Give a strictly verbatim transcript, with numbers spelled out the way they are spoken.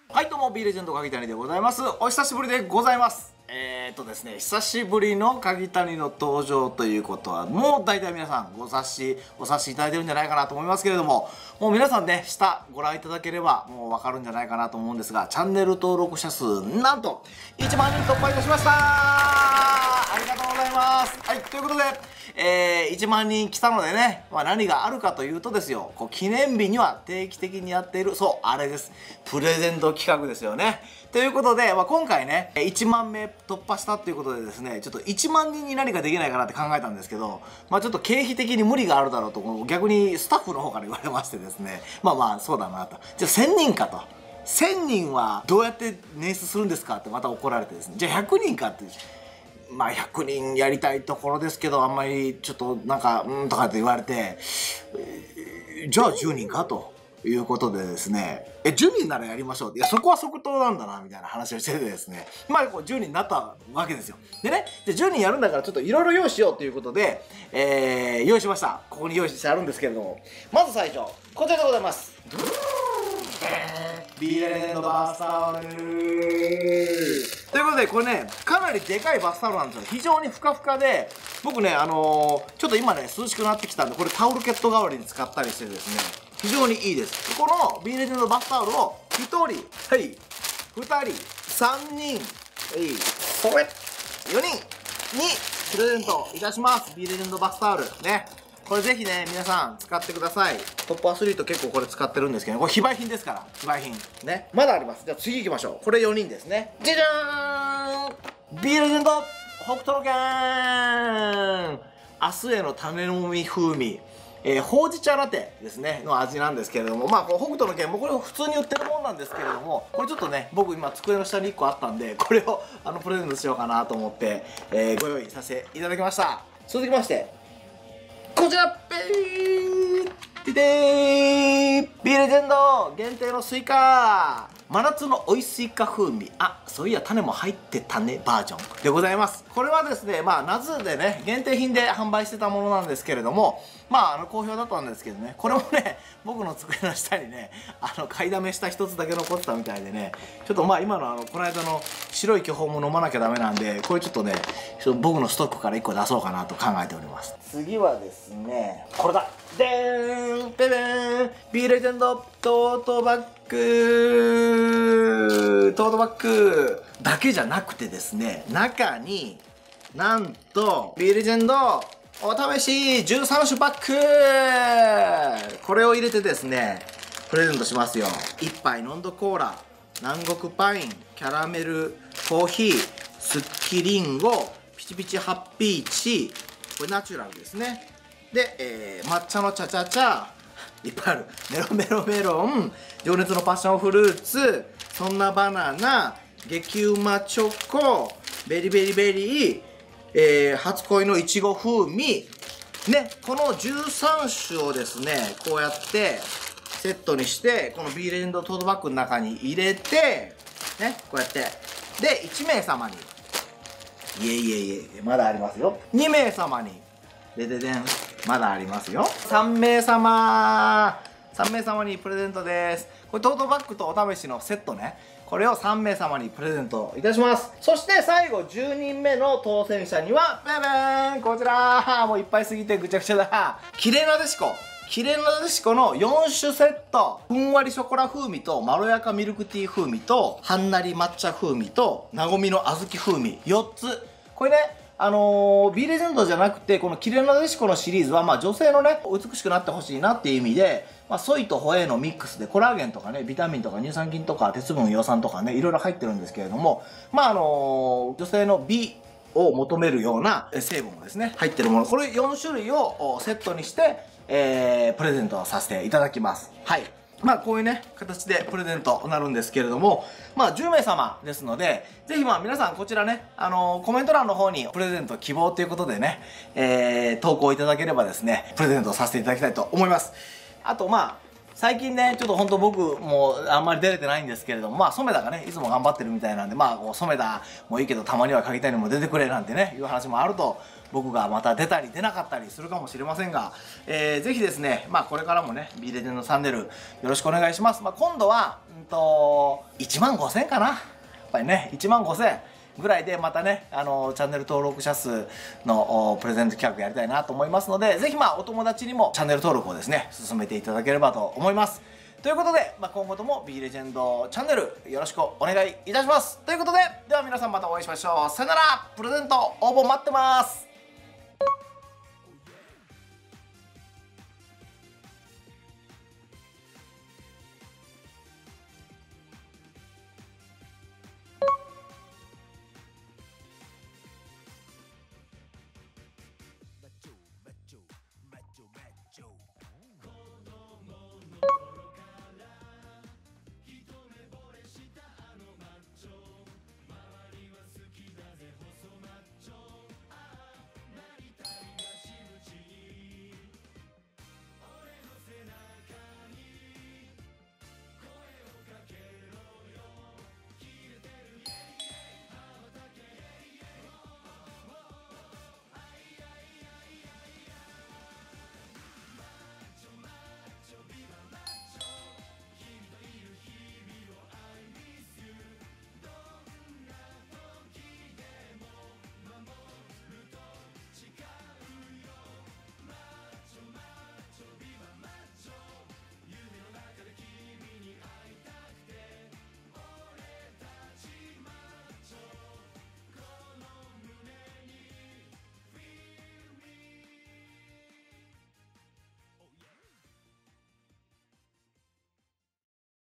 はい、どうも B レジェンド鍵谷でございます。お久しぶりでございます。えーっとですね、久しぶりの鍵谷の登場ということは、もう大体皆さんご察し、お察しいただいてるんじゃないかなと思いますけれども、もう皆さんね、下ご覧いただければもうわかるんじゃないかなと思うんですが、チャンネル登録者数、なんといちまんにん突破いたしました。ありがとうございます。はい、ということで、えー、いちまんにん来たのでね、まあ、何があるかというとですよ、こう記念日には定期的にやっている、そう、あれです。プレゼント企画ですよね。ということで、まあ、今回ね、いちまんめ突破したっていうことでですね、ちょっといちまんにんに何かできないかなって考えたんですけど、まあ、ちょっと経費的に無理があるだろうと、逆にスタッフの方から言われましてですね、まあまあ、そうだなと。じゃあせんにんかと。せんにんはどうやって捻出するんですかってまた怒られてですね、じゃあひゃくにんかって。まあひゃくにんやりたいところですけど、あんまりちょっとなんか、うんとかって言われて、えー、じゃあじゅうにんかということでですね、え、じゅうにんならやりましょう。いや、そこは即答なんだな、みたいな話をしててですね、まあこうじゅうにんになったわけですよ。でね、でじゅうにんやるんだからちょっといろいろ用意しようということで、えー、用意しました。ここに用意してあるんですけれども、まず最初、こちらでございます。ビーレジェンドバスタオルということで、これね、かなりでかいバスタオルなんですよ。非常にふかふかで、僕ね、あのー、ちょっと今ね、涼しくなってきたんで、これタオルケット代わりに使ったりしてですね、非常にいいです。このビーレジェンドバスタオルをひとり、はい、ふたり、さんにん、はい、それ、よにんにプレゼントいたします。ビーレジェンドバスタオル。ね。これぜひね、皆さん使ってください。トップアスリート結構これ使ってるんですけど、これ非売品ですから。非売品。ね。まだあります。じゃあ次行きましょう。これよにんですね。じゃじゃーん！ビーレジェンド北斗の拳！明日への種もみ風味。えー、ほうじ茶ラテですね、の味なんですけれども、まあ、この北斗の拳もこれ普通に売ってるもんなんですけれども、これちょっとね、僕今机の下にいっこあったんで、これをあのプレゼントしようかなと思って、えー、ご用意させていただきました。続きまして、こちらペーででービーレジェンド限定のスイカ真夏のおいスイカ風味、あ、そういや種も入ってたねバージョンでございます。これはですね、まあ夏でね、限定品で販売してたものなんですけれども、まああの好評だったんですけどね、これもね、僕の机の下にね、あの買いだめした一つだけ残ってたみたいでね、ちょっとまあ今のあのこの間の白い巨峰も飲まなきゃダメなんで、これちょっとね、ちょっと僕のストックからいっこ出そうかなと考えております。次はですね、これだでーん、ペペーン、ビーレジェンドトートバッグトートバッグだけじゃなくてですね、中になんとビーレジェンドお試しじゅうさん種パック、これを入れてですねプレゼントしますよ。いっぱい飲んどコーラ、南国パイン、キャラメルコーヒー、すっきりんご、ピチピチハッピーチ、これナチュラルですね。で、えー、抹茶のチャチャチャ、いっぱいある。メロメロメロン、情熱のパッションフルーツ、そんなバナナ、激うまチョコ、ベリベリベリー、えー、初恋のいちご風味。ね、このじゅうさん種をですね、こうやってセットにして、このビーレジェンドトートバッグの中に入れて、ね、こうやって。で、いちめいさまに、いえいえいえ、まだありますよ。にめいさまに、でででん、まだありますよ。さんめいさまさんめいさまにプレゼントです。これトートバッグとお試しのセットね。これをさんめいさまにプレゼントいたします。そして最後じゅうにんめの当選者には、ベベーン、こちらもういっぱいすぎてぐちゃぐちゃだ。キレイなでしこ。キレイなでしこのよん種セット。ふんわりショコラ風味と、まろやかミルクティー風味と、はんなり抹茶風味と、なごみの小豆風味。よっつ。これね、あのー、ビーレジェンドじゃなくて、このキレイなでしこのシリーズは、まあ女性のね、美しくなってほしいなっていう意味で、まあソイとホエイのミックスでコラーゲンとかね、ビタミンとか乳酸菌とか鉄分、葉酸とかね、いろいろ入ってるんですけれども、まああのー、女性の美を求めるような成分もですね、入ってるもの、これよん種類をセットにして、えー、プレゼントさせていただきます。はい。まあこういうね、形でプレゼントになるんですけれども、まあじゅうめいさまですので、ぜひまあ皆さんこちらね、あのー、コメント欄の方にプレゼント希望ということでね、えー、投稿いただければですね、プレゼントさせていただきたいと思います。あとまあ、最近ね、ちょっと本当僕もあんまり出れてないんですけれども、まあ、染田がね、いつも頑張ってるみたいなんで、まあ、こう染田もいいけど、たまには鍵谷にも出てくれなんてね、いう話もあると、僕がまた出たり出なかったりするかもしれませんが、えー、ぜひですね、まあ、これからもね、ビーレジェンドチャンネルよろしくお願いします。まあ、今度は、うんといちまんごせんかな、やっぱりねいちまんごせんぐらいでまたね、あのチャンネル登録者数のプレゼント企画やりたいなと思いますので、ぜひまあお友達にもチャンネル登録をですね進めていただければと思います。ということで、まあ、今後とも B レジェンドチャンネルよろしくお願いいたします。ということで、では皆さんまたお会いしましょう。さよなら。プレゼント応募待ってます。